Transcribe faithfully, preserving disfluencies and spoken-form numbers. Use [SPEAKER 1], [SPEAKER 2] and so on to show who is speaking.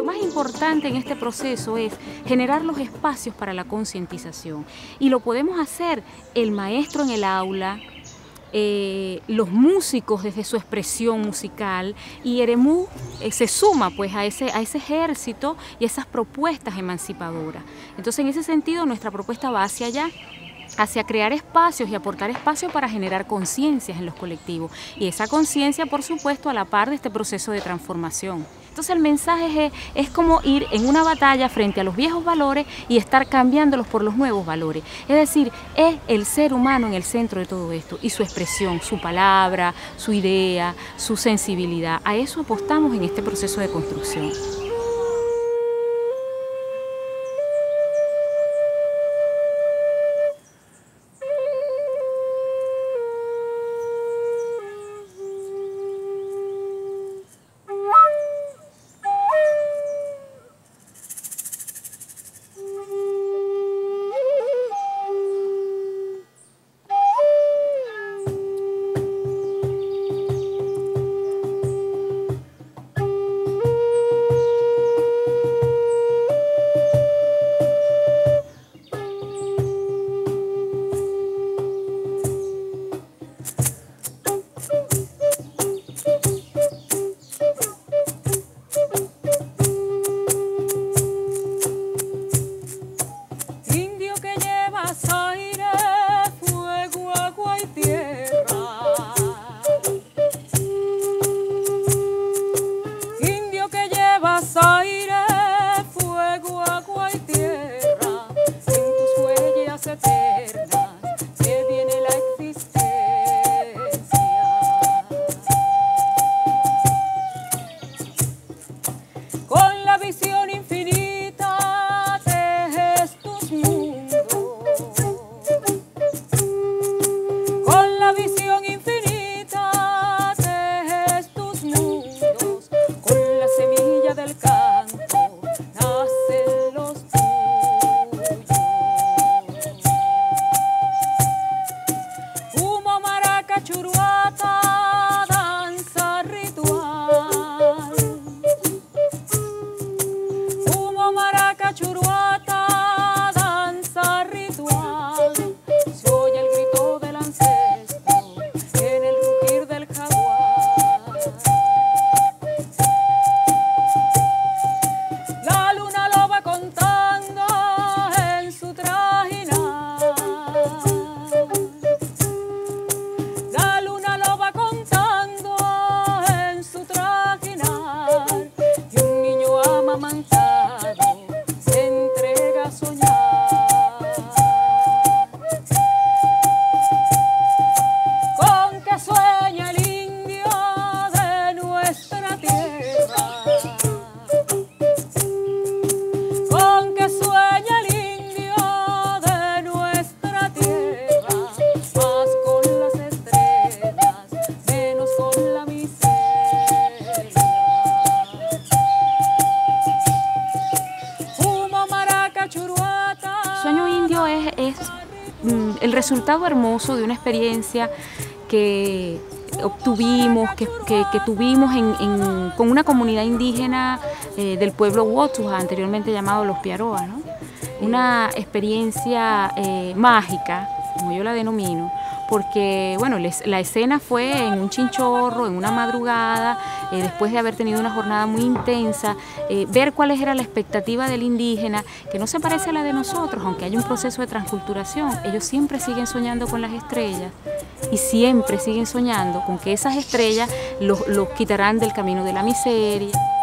[SPEAKER 1] más importante en este proceso es generar los espacios para la concientización. Y lo podemos hacer el maestro en el aula, Eh, los músicos desde su expresión musical, y Eremú eh, se suma pues a ese, a ese ejército y esas propuestas emancipadoras. Entonces, en ese sentido, nuestra propuesta va hacia allá, hacia crear espacios y aportar espacios para generar conciencias en los colectivos, y esa conciencia, por supuesto, a la par de este proceso de transformación. Entonces el mensaje es, es como ir en una batalla frente a los viejos valores y estar cambiándolos por los nuevos valores. Es decir, es el ser humano en el centro de todo esto, y su expresión, su palabra, su idea, su sensibilidad. A eso apostamos en este proceso de construcción. El resultado hermoso de una experiencia que obtuvimos, que, que, que tuvimos en, en, con una comunidad indígena eh, del pueblo Wotuja, anteriormente llamado Los Piaroas, ¿no? Una experiencia eh, mágica, como yo la denomino, porque bueno, les, la escena fue en un chinchorro, en una madrugada, eh, después de haber tenido una jornada muy intensa, eh, ver cuál era la expectativa del indígena, que no se parece a la de nosotros, aunque hay un proceso de transculturación. Ellos siempre siguen soñando con las estrellas y siempre siguen soñando con que esas estrellas los, los quitarán del camino de la miseria.